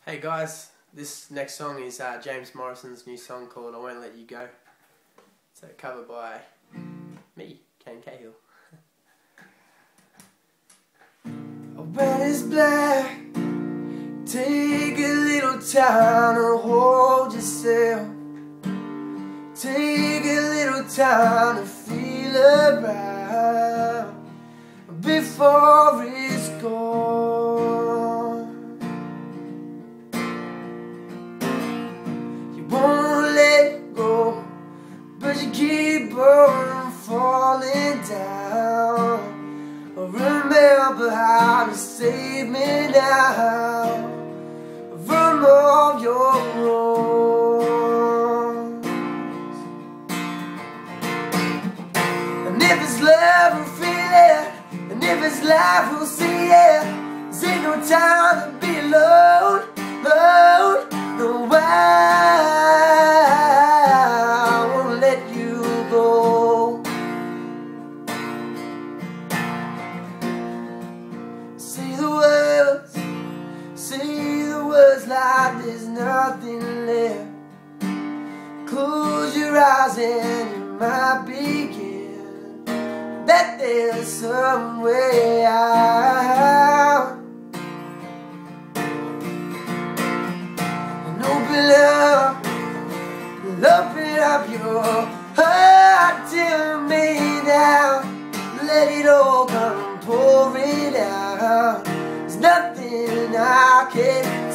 Hey guys, this next song is James Morrison's new song called I Won't Let You Go. It's a cover by me, Kane Cahill. When it's black, take a little time to hold yourself. Take a little time to feel around before it's gone. You won't let go, but you keep on falling down. Remember how to save me now from all your wrongs. And if it's love, we'll feel it. And if it's life, we'll see it. There's ain't no time to be alone, alone. No, I won't let you go. Say the words like there's nothing left. Close your eyes and you might begin that there's some way out. And open up your heart to me now. Let it all come pouring out. There's nothing I can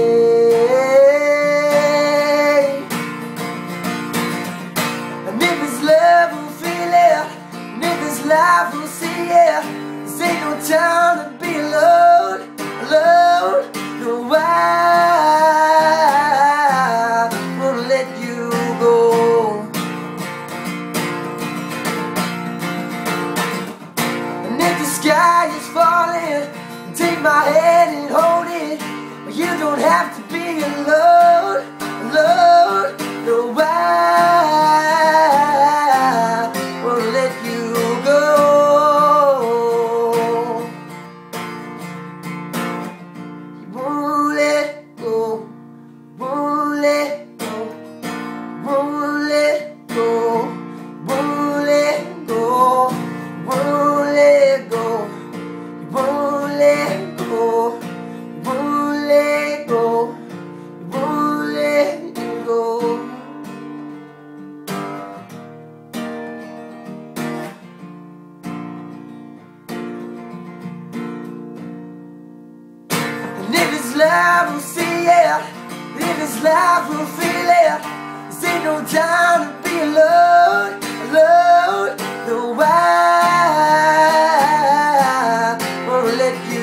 take. And if it's love, we'll feel it. And if it's life, we'll see it. This ain't no time to be alone, alone. No, I won't let you go. And if the sky is falling, take my hand and hold it. You don't have to be alone, alone. No, I won't let you go. You won't let go, won't let go, won't let go, won't let go, won't let go. You won't let go, you won't let go, you won't let you go. And if it's love, we'll see it. If it's life, we'll feel it. This ain't no time to be alone, alone. No, I won't let you